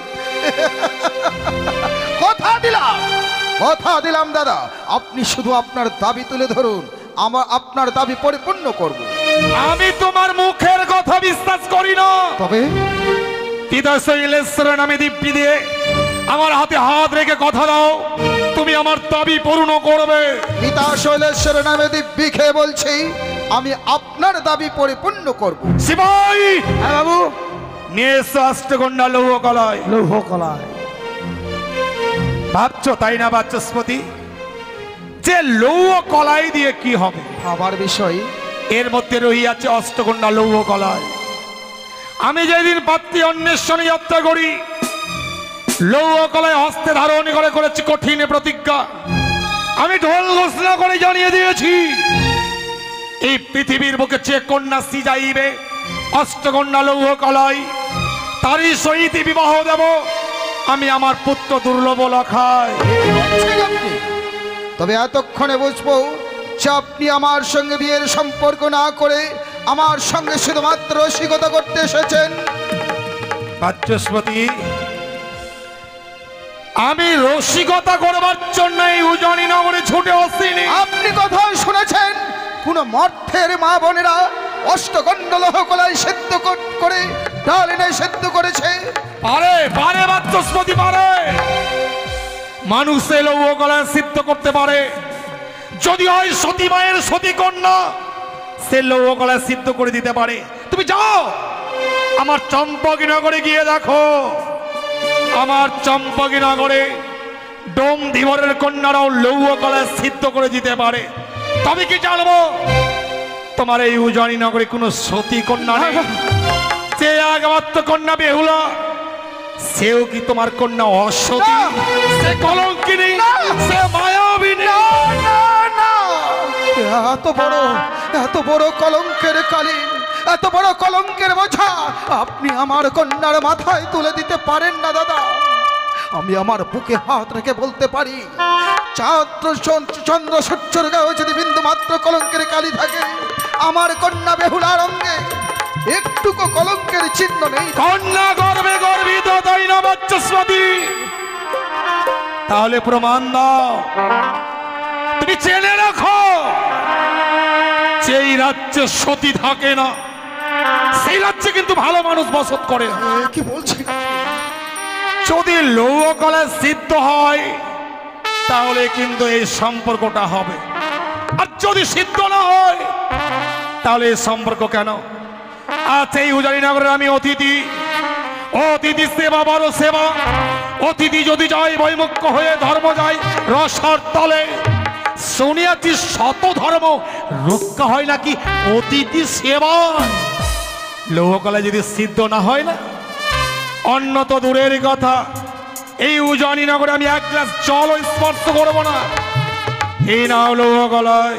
কথা দিলাম, কথা দিলাম দাদা, আপনি শুধু আপনার দাবি তুলে ধরুন, আপনার দাবি পরিপূর্ণ করব। আমি তোমার মুখের কথা বিশ্বাস করি না, তবে পিতা শৈলেশ্বর নামে দিব্যি দিয়ে আমার হাতে হাত রেখে কথা দাও তুমি আমার দাবি পূর্ণ করবে। পিতা শৈলেশ্বর নামে দিব্যি খেয়ে বলছি আমি আপনার দাবি পরিপূর্ণ করব। শিবাই, হ্যাঁ বাবু। নিয়ে এসো অষ্টকন্যা লৌহ কলায়। লৌহ কলায় ভাবছো তাই না বাচস্পতি, যে লৌহ কলাই দিয়ে কি হবে? ভাবার বিষয়। এর মধ্যে রহিয়াছে অষ্টকন্যা লৌহ কলায়। আমি যেদিন পাত্রী অন্বেষণে যাত্রা করি লৌহ কলায় হস্তে ধারণ করে করেছি কঠিন প্রতিজ্ঞা। আমি ঢোল ঘোষণা করে জানিয়ে দিয়েছি এই পৃথিবীর বুকে যে কন্যা সি যাইবে অষ্টকন্যা লৌহ কলাই তারই সহিত বিবাহ দেব আমি আমার পুত্র দুর্লভ লখায়। বলছেন আপনি? তবে এতক্ষণে বুঝবো যে আপনি আমার সঙ্গে বিয়ের সম্পর্ক না করে আমার সঙ্গে শুধুমাত্র রসিকতা করতে এসেছেন। বাচস্পতি, আমি রসিকতা করবার জন্য এই উজানি নগরে ছুটে আসিনি। আপনি কোথায় শুনেছেন কোন মর্থের মা বোনেরা অষ্টকণ্ড লোহকলাই সেদ্ধ করে ডালিনে সেদ্ধ করেছে? পারে পারে বাচস্পতি পারে, মানুষে লৌহ কলায় সিদ্ধ করতে পারে। যদি হয় সতী মায়ের সতী কন্যা, সে লৌহ কলায় সিদ্ধ করে দিতে পারে। তুমি যাও আমার চম্পকী নগরে গিয়ে দেখো, আমার চম্পকী নগরে ডোম ধীবরের কন্যারাও লৌহ কলায় সিদ্ধ করে দিতে পারে। তবে কি জানবো তোমার এই উজানি নগরে কোনো সতী কন্যা নেই? সে একমাত্র কন্যা বেহুলা, সেও কি তোমার কন্যা অসতী? সে কলঙ্কিনী, সে মায়াবিনী। এত বড় কলঙ্কের কালি, এত বড় কলঙ্কের বোঝা আপনি আমার কন্যার মাথায় তুলে দিতে পারেন না দাদা। আমি আমার বুকে হাত রেখে বলতে পারি, চন্দ্র সূর্যের গায়ে যদি বিন্দু মাত্র কলঙ্কের কালি থাকে, আমার কন্যা বেহুলার অঙ্গে একটুকু কলঙ্কের চিহ্ন নেই। কন্যা গর্বে গর্বিত, তাই না বাচস্পতি? তাহলে প্রমাণ দাও। তুমি জেনে রাখো, যেই রাজ্যে সতী থাকে না সেই রাজ্যে কিন্তু ভালো মানুষ বসত করে। কি বলছেন? যদি লৌহ কলায় সিদ্ধ হয় তাহলে কিন্তু এই সম্পর্কটা হবে, আর যদি সিদ্ধ না হয় তাহলে এই সম্পর্ক কেন? আজ এই উজানি নগরের আমি অতিথি, অতিথি সেবা বড় সেবা। অতিথি যদি যায় বৈমুখ্য হয়ে, ধর্ম যায় রসার তলে। শুনিয়াছি শত ধর্ম রক্ষা হয় নাকি অতিথি সেবা। লৌহ কলায় যদি সিদ্ধ না হয় না, অন্য তো দূরের কথা, এই উজানি নগরে আমি এক গ্লাস জল স্পর্শ করবো না। এই নাও লৌহ কলায়।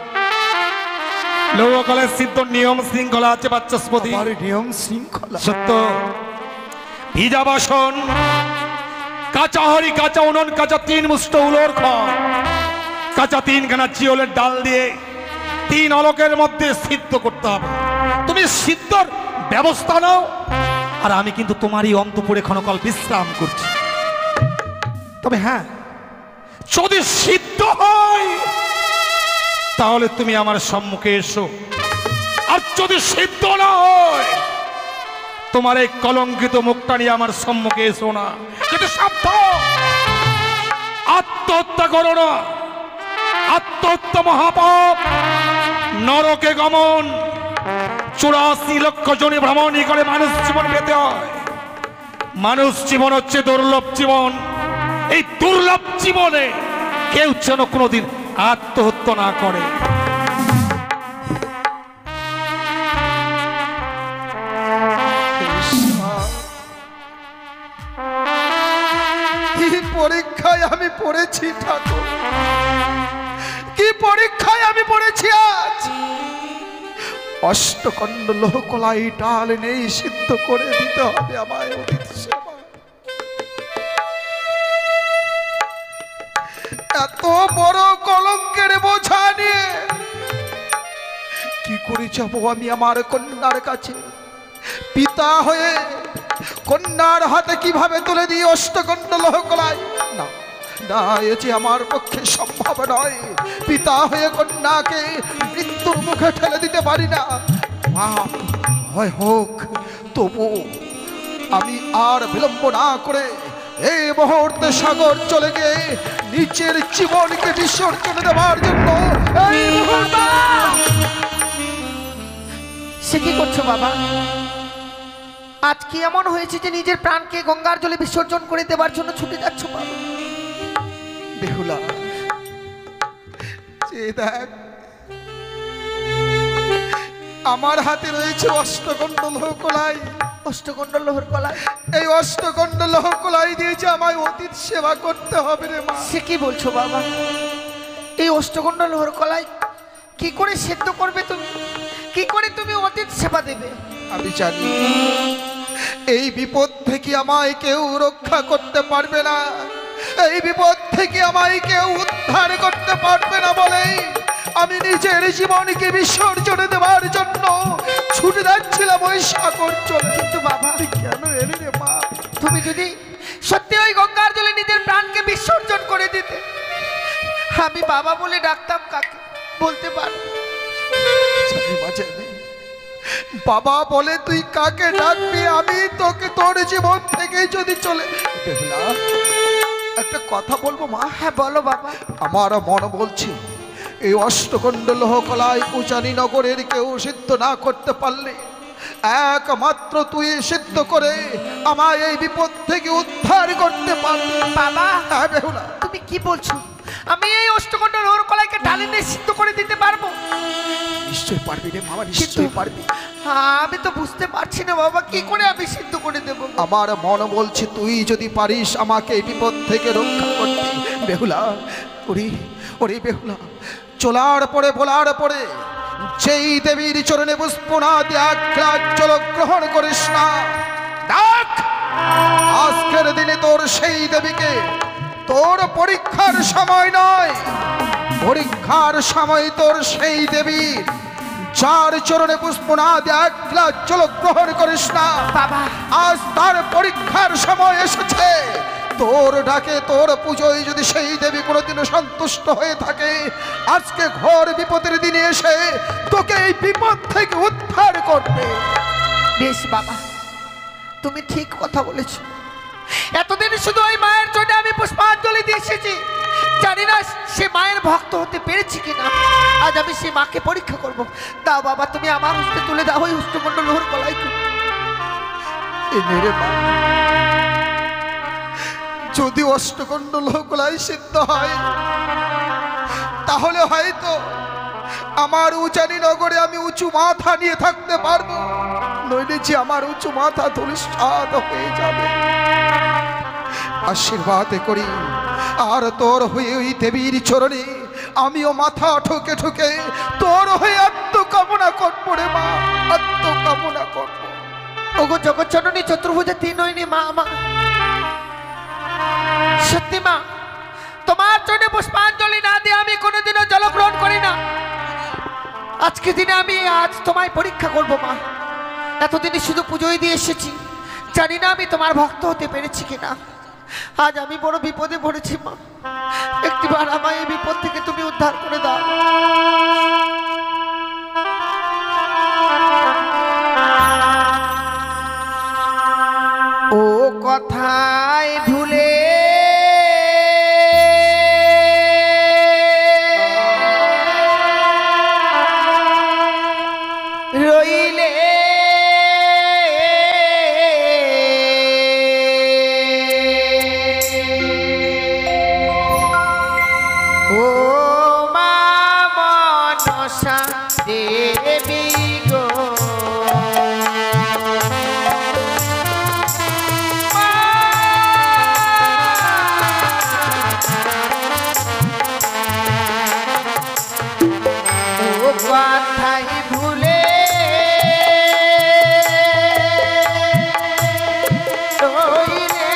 লৌহ কলায় সিদ্ধ নিয়ম শৃঙ্খলা আছে বাচস্পতি। নিয়ম শৃঙ্খলা সত্য, ভিজা বাসন, কাঁচা হরি, কাঁচা উনন, কাঁচা 3 মুষ্ট উলোর খড়, কাঁচা 3খানা চিওলের ডাল দিয়ে 3 অলকের মধ্যে সিদ্ধ করতে হবে। তুমি সিদ্ধর ব্যবস্থা নাও, আর আমি কিন্তু তোমারই অন্তপুরে ক্ষণকাল বিশ্রাম করছি। তবে হ্যাঁ, যদি সিদ্ধ হয় তাহলে তুমি আমার সম্মুখে এসো, আর যদি সিদ্ধ না হয় তোমার এই কলঙ্কিত মুখটা নিয়ে আমার সম্মুখে এসো না। কিন্তু সাবধান, আত্মহত্যা করো না। আত্মহত্যা মহাপাপ, নরকে গমন। 84 লক্ষ জনে ভ্রমণই করে মানুষ জীবন পেতে হয়। মানুষ জীবন হচ্ছে দুর্লভ জীবন। এই দুর্লভ জীবনে কেউ যেন কোনোদিন আত্মহত্যা না করে। কি পরীক্ষায় আমি পড়েছি ঠাকুর, কি পরীক্ষায় আমি পড়েছি আজ। অষ্টকণ্ড লোহকলাই ডাল নেই সিদ্ধ করে দিতে হবে আমায় অতিথি সেবা। এত বড় কলঙ্কের বোঝা নিয়ে কি করে যাবো আমি আমার কন্যার কাছে? পিতা হয়ে কন্যার হাতে কিভাবে তুলে দিই অষ্টকণ্ড লোহকলাই? না না, এ যে আমার পক্ষে সম্ভব নয়। পিতা হয়ে কন্যাকে মৃত্যুর মুখে ঠেলে দিতে পারি না। পাপ হয় হোক, তবু আমি আর বিলম্ব না করে এই মুহূর্তে সাগর চলে গিয়ে নিচের জীবনকে বিসর্জন দেওয়ার জন্য এই মুহূর্তে। সে কি করছো বাবা? আজ কি এমন হয়েছে যে নিজের প্রাণকে গঙ্গার জলে বিসর্জন করে দেওয়ার জন্য ছুটে যাচ্ছ বাবা? বেহুলা, যে দেখ আমার হাতে রয়েছে অষ্টকণ্ড লোহকলাই। অষ্টকণ্ড লোহর কলাই? এই অষ্টকণ্ড লোহকলাই দিয়েছে আমায় অতীত সেবা করতে হবে রে মা। সে কি বলছো বাবা? এই অষ্টকণ্ড লোহর কলাই কি করে সেদ্ধ করবে তুমি? কি করে তুমি অতীত সেবা দেবে? আমি জানি এই বিপদ থেকে আমায় কেউ রক্ষা করতে পারবে না, এই বিপদ থেকে আমায় কেউ উদ্ধার করতে পারবে না বলে আমি নিজের জীবনকে বিসর্জন দেওয়ার জন্য ছুটে যাচ্ছিলাম ওই সাগর চলে। কিন্তু বাবা, তুই কেন এলি রে মা? তুমি যদি সত্যি ওই গঙ্গার জলে নিজের প্রাণকে বিসর্জন করে দিতে, আমি বাবা বলে ডাকতাম কাকে বলতে পারো? জানি মা, জানি। বাবা বলে তুই কাকে ডাকবি? আমি তোকে তোর জীবন থেকে যদি চলে বেহুলা, একটা কথা বলবো মা? হ্যাঁ বলো বাবা। আমার মন বলছে এই অষ্টকণ্ড লোহকলায় উজানি নগরের কেউ সিদ্ধ না করতে পারলে একমাত্র তুই সিদ্ধ করে আমায় এই বিপদ থেকে উদ্ধার করতে পারবি। বাবা, হ্যাঁ বেহুলা, তুমি কি বলছো? আমি এই অষ্টকণ্ড লোহর কলাইকে ঢালি দিয়ে সিদ্ধ করে দিতে পারবো? নিশ্চয়ই পারবি রে বাবা, নিশ্চয়ই পারবি। আমি তো বুঝতে পারছি না বাবা, কি করে আমি সিদ্ধ করে দেব? আমার মন বলছে তুই যদি পারিস আমাকে এই বিপদ থেকে রক্ষা করতে। বেহুলা, ওরে ওরে বেহুলা, চলার পরে বলার পরে যেই দেবীর চরণে পুষ্প না দিয়ে এক গ্লাস জল গ্রহণ করিস না, দেখ আজকের দিনে তোর সেই দেবীকে, তোর পরীক্ষার সময় নয়, পরীক্ষার সময় তোর সেই দেবীর যার চরণে পুষ্প না দিয়ে এক গ্লাস জল গ্রহণ করিস না বাবা, আজ তার পরীক্ষার সময় এসেছে। তোর ডাকে তোর পুজোয় যদি সেই দেবী কোনোদিনও সন্তুষ্ট হয়ে থাকে, আজকে ঘোর বিপদের দিনে এসে তোকে এই বিপদ থেকে উদ্ধার করবে। বেশ বাবা, তুমি ঠিক কথা বলেছো। এতদিন শুধু ওই মায়ের জন্য আমি পুষ্পাঞ্জলি দিয়ে এসেছি, জানি না সে মায়ের ভক্ত হতে পেরেছি কিনা। আজ আমি সে মাকে পরীক্ষা করব। দাও বাবা, তুমি আমার হস্তে তুলে দাও ওই অষ্টকণ্ড লোহর কলাইকে। এ নে রে মা, যদি অষ্টকণ্ড লোহকলাই সিদ্ধ হয় তাহলে হয়তো আমার উজানি নগরে আমি উঁচু মাথা নিয়ে থাকতে পারবো, নইলে যে আমার উঁচু মাথা ধূলিসাৎ হয়ে যাবে। আশীর্বাদ করি আর তোর হয়ে ওই দেবীর চরণে আমিও মাথা ঠুকে ঠুকে তোর হয়ে আত্মকামনা করবো রে মা, আত্মকামনা করবো। ওগো জগৎ জননী চতুর্ভুজা তিন নয়নি মা আমার, সত্যি মা, তোমার জন্য পুষ্পাঞ্জলি না দিয়ে আমি কোনোদিনও জলগ্রহণ করি না। আজকে দিনে আমি আজ তোমায় পরীক্ষা করব মা। এতদিনে শুধু পুজোই দিয়ে এসেছি, জানি না আমি তোমার ভক্ত হতে পেরেছি কিনা। আজ আমি বড় বিপদে পড়েছি মা, একটিবার আমায় এই বিপদ থেকে তুমি উদ্ধার করে দাও। ও কথায় ভুলে রইলে ও মা মনসা দেবী গো, ও কথাই ভুলে রইলে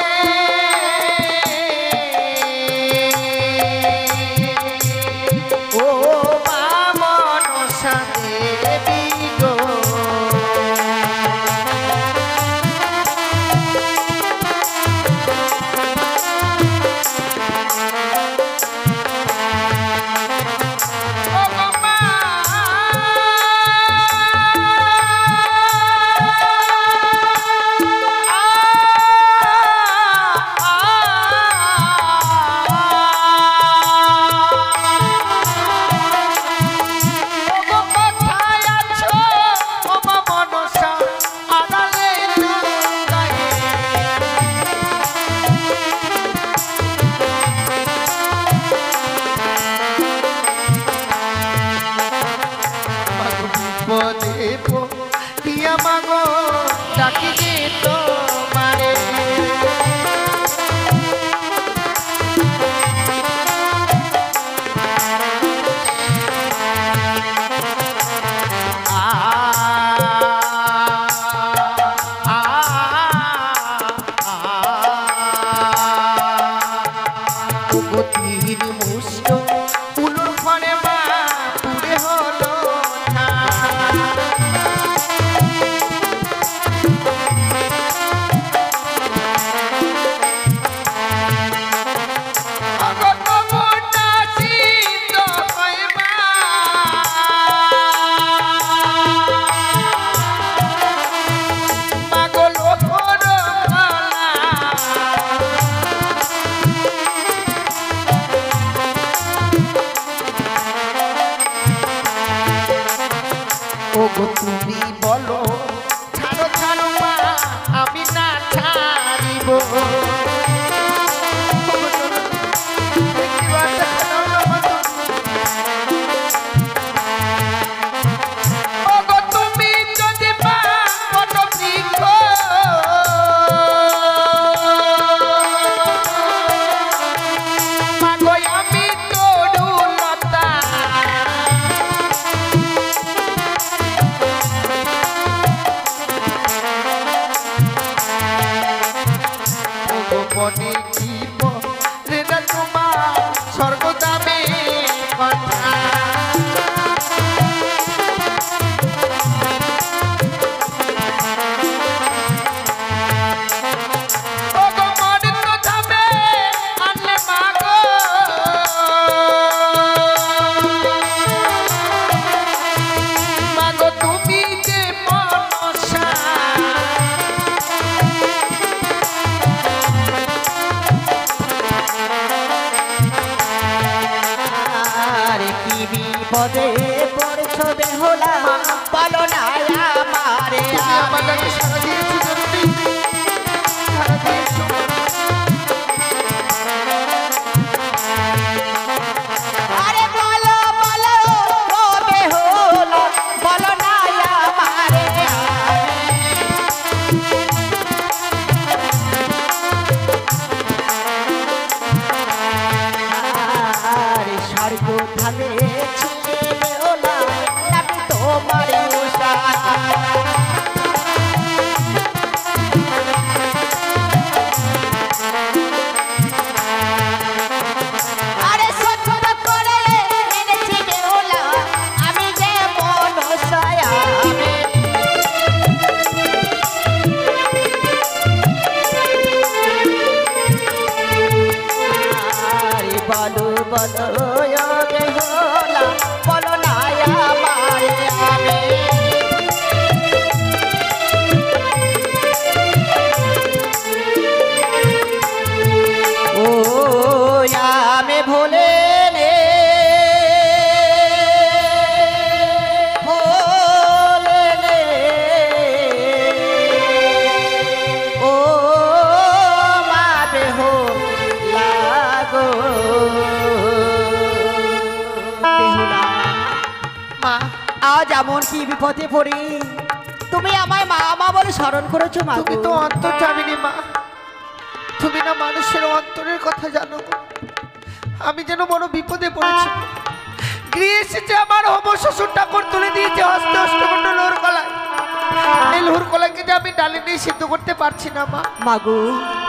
ও মা মনসা দেবী গো। ও গো মা গতির মুষ্ট উলুর ফলে মা পুড়ে হলো তুমি বলো ছাড়ো ছাড়ো মা আমি না ছাড়িব তুমি যদি মা কত বৃক্ষ মাগো আমি তরুলতা মনে কি রে না তোমার স্বর্গদামে কথা তুমি যে মনসা পদে পড়ছ বেহুলা বলো না আমারে আমাকে সারা দিয়েছি জরুরি সারা দিয়েছি আরে বলো বলো ও বেহুলা বলো না আমারে আরে স্বর্গ ধামে যেমন কি বিপদে পড়ি তুমি আমায় মা মা বলে স্মরণ করেছো মা তুমি তো অন্তর জামিনি মা তুমি না মানুষের অন্তরের কথা জানো আমি যেন বড় বিপদে পড়েছি গৃহে এসেছে আমার হবো শ্বশুর ঠাকুর তুলে দিয়েছে হস্তে অষ্টমন্ড লোহর কলায় এই লোহর কলাকে যে আমি ডালে নিয়ে সিদ্ধ করতে পারছি না মা মাগু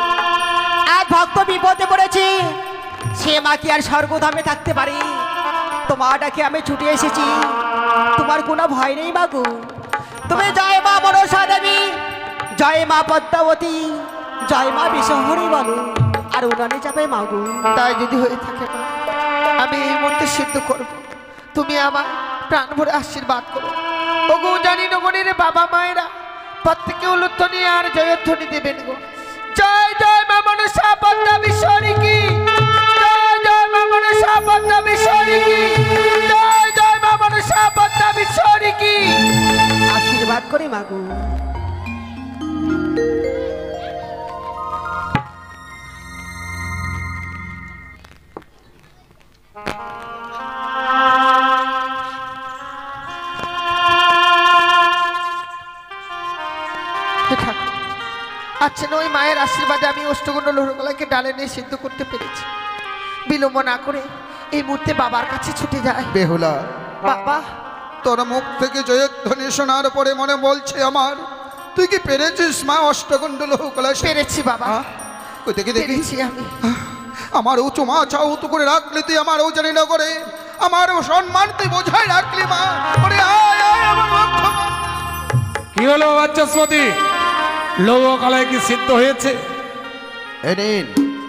এক ভক্ত বিপদে পড়েছি সে মা কি আর স্বর্গধামে থাকতে পারি তোমার ডাকে আমি ছুটে এসেছি তোমার কোনো ভয় নেই মাগু তুমি জয় মা মনসা দেবী জয় মা পদ্মাবতী জয় মা বিশ্বহরি বলো আর উনানে যাবে মাগু তাই যদি হয়ে থাকে মা আমি এই মুহূর্তে সিদ্ধ করব তুমি আমার প্রাণ ভরে আশীর্বাদ করো ওগো জানি নগরের বাবা মায়েরা প্রত্যেকে উলুধ্বনি আর জয়ধ্বনি দেবেন গো জয় জয় মা মনসা পদ্মা বিশ্বহরি কি জয় জয় মা মনসা পদ্মা বিশ্বহরি কি জয় জয় মা মনসা পদ্মা বিশ্বহরি কি আশীর্বাদ করে মাগু আচ্ছা ওই মায়ের আশীর্বাদে আমি অষ্টগণ্ড লোহরকলাকে ডালে নিয়ে সিদ্ধ করতে পেরেছি বিলম্ব না করে এই মুহূর্তে বাবার কাছে ছুটে যায় বেহুলা বাবা তোর মুখ থেকে জয়ধ্বনি শোনার পরে মনে বলছে আমার তুই কি পেরেছিস মা অষ্টগণ্ড লোহকলা পেরেছি বাবা দেখি দেখি পেরেছি আমি আমার উঁচু মাছা উঁচু করে রাখলি তুই আমার উজানি নগরে, আমার সম্মান তুই বোঝাই রাখলি মা। ওরে আয় আয় আমার ভক্ত মা। কি হলো বাচস্পতি, লৌহ কলাই কি সিদ্ধ হয়েছে? এ নিন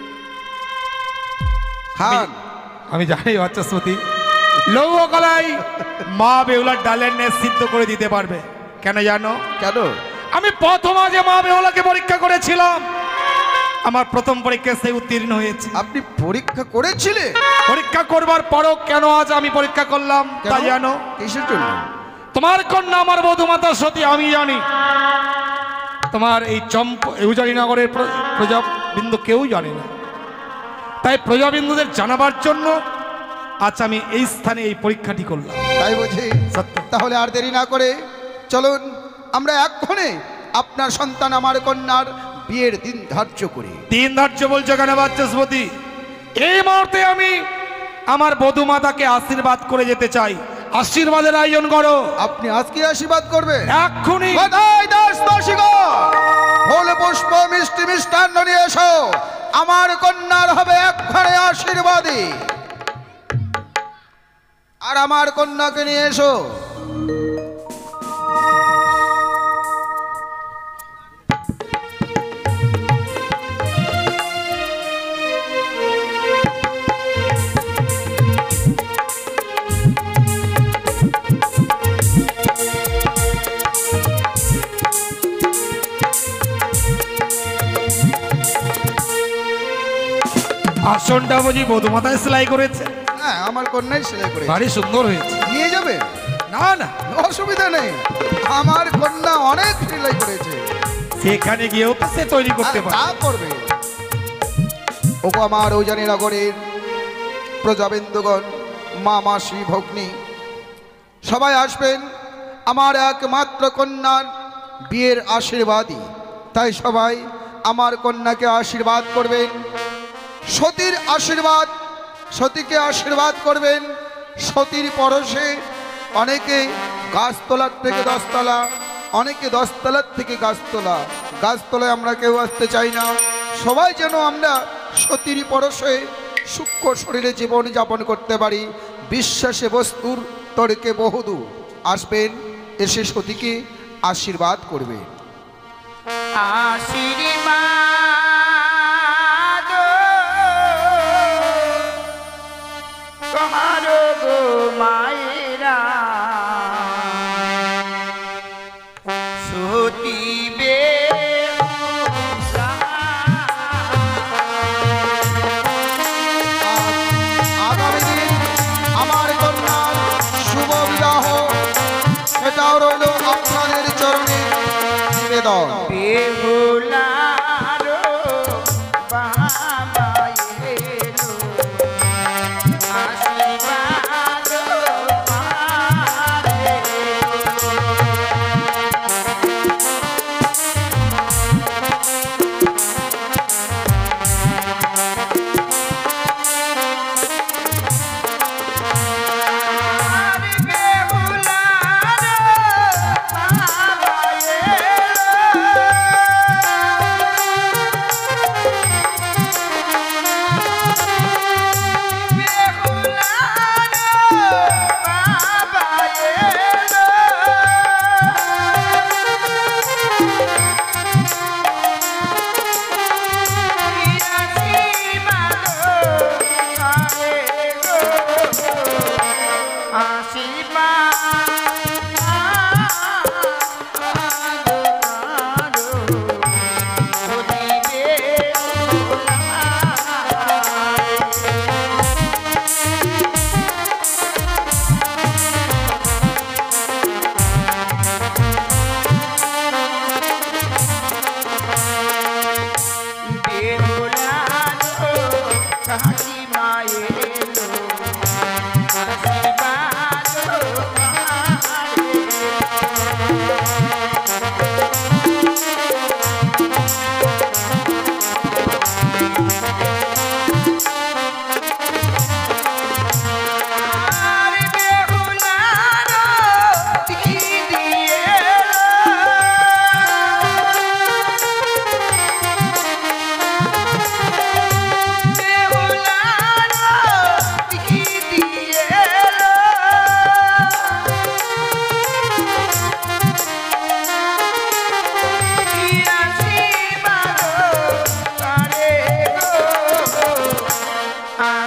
খান। আমি জানি বাচস্পতি, লৌহ কলাই মা বেহুলার ডালের নে সিদ্ধ করে দিতে পারবে। কেন জানো? কেন? আমি প্রথম আজ মা বেহুলাকে পরীক্ষা করেছিলাম, আমার প্রথম পরীক্ষায় সে উত্তীর্ণ হয়েছে। আপনি পরীক্ষা করেছিলেন? পরীক্ষা করবার পরও কেন আজ আমি পরীক্ষা করলাম তা কেন? জানো? কিসের জন্য? তোমার কন্যা আমার বধূমাতা সতী আমি জানি, তোমার এই উজানিনগরের প্রজাবিন্দু কেউ জানে না। তাই প্রজাবিন্দুদের জানাবার জন্য আজ আমি এই স্থানে এই পরীক্ষাটি করলাম। তাই বুঝি? সত্য। তাহলে আর দেরি না করে চলুন আমরা এক্ষণে আপনার সন্তান আমার কন্যার বিয়ের দিন ধার্য করি। দিন ধার্য বলছো কেন বাচস্পতি? এই মুহূর্তে আমি আমার বধূমাতাকে আশীর্বাদ করে যেতে চাই। আশীর্বাদের আয়োজন করো। আপনি আজকে আশীর্বাদ করবেন? এক্ষুনি। বাধাই দাস দাসীগণ, ফুল পুষ্প মিষ্টি মিষ্টান্ন নিয়ে এসো, আমার কন্যার হবে একবারে আশীর্বাদী। আর আমার কন্যাকে নিয়ে এসো। আসনটা বুঝি বধূমাতায় সেলাই করেছে? হ্যাঁ, আমার কন্যাই সেলাই করে। ভারী সুন্দর হয়েছে। নিয়ে যাবে? না না, অসুবিধা নেই, আমার কন্যা অনেক সেলাই করেছে। সেখানে গিয়েও তো সে তৈরি করতে আর পারে। তা করবে। ওগো আমার উজানি নগরের প্রজাবিন্দুগণ, মা মাসি ভগ্নী সবাই আসবেন আমার একমাত্র কন্যার বিয়ের আশীর্বাদী। তাই সবাই আমার কন্যাকে আশীর্বাদ করবেন। সতীর আশীর্বাদ, সতীকে আশীর্বাদ করবেন। সতীর পরশে অনেকে গাছতলার থেকে 10 তলা, অনেকে 10 তলার থেকে গাছতলা। গাছতলায় আমরা কেউ আসতে চাই না। সবাই যেন আমরা সতীর পরশে সূক্ষ্ম শরীরে জীবন যাপন করতে পারি। বিশ্বাসে বস্তুর তর্কে বহুদূর। আসবেন, এসে সতীকে আশীর্বাদ করবেন। আশীর্বাদ তোমার গো মায়েরা, সতী বেহুলা। আগামী দিন আমার কন্যার শুভ বিবাহ, সেটাও রইল আপনাদের চরণে নিবেদন। বেহুলা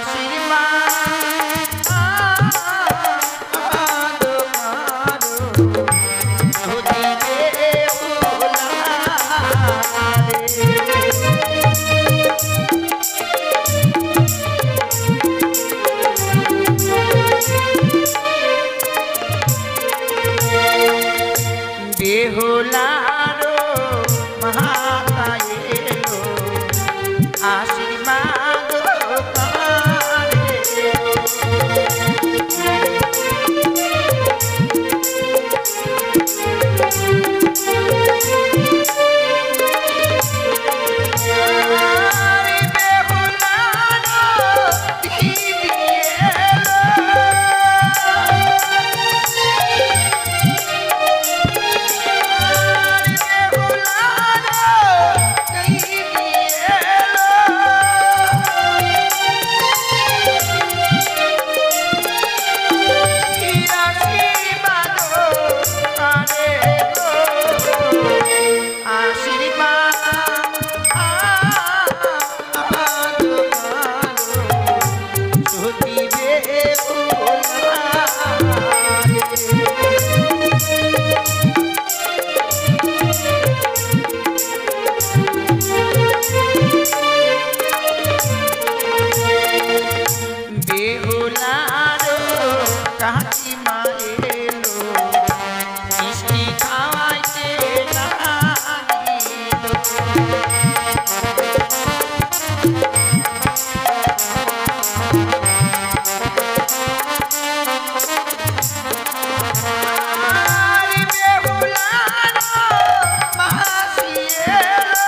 বেহুলারো মাতা এলো আশীর্বাদ করে। আরে বেহুলারো দিদি এলো, বেহুলারো কাকিমা এলো মিষ্টি খাওয়াইতে লাগিল। আরে বেহুলারো মাসি এলো,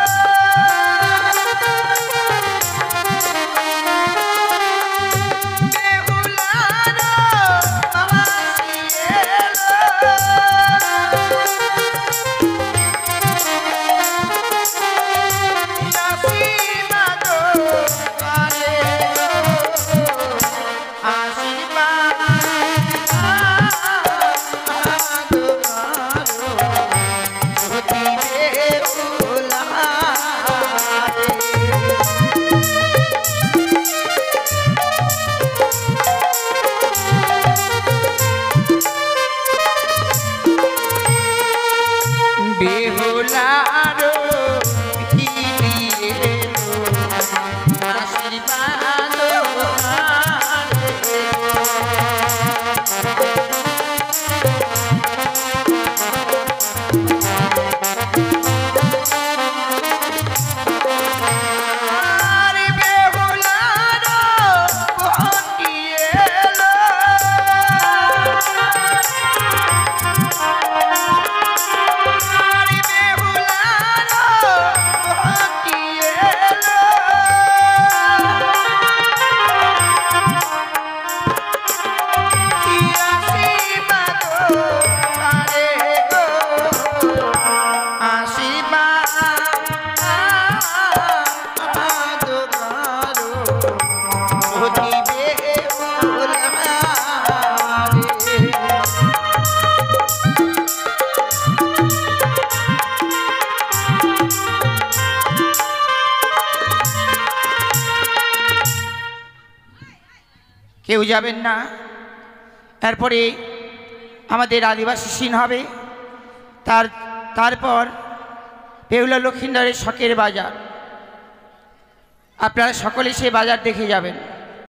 বেহুলারো দিদি এলো আশীর্বাদ করে। আরে বেহুলারো বন্টি এলো, আরে বেহুলারো বন্টি এলো, কি আশীর্বাদ করে গো, আশীর্বাদ করো যদি বেহুলারে। কেউ যাবেন না। তারপরে আমাদের আদিবাসী সিন হবে, তারপর বেহুলা লক্ষিন্দরের শখের বাজার। আপনারা সকলে সেই বাজার দেখে যাবেন।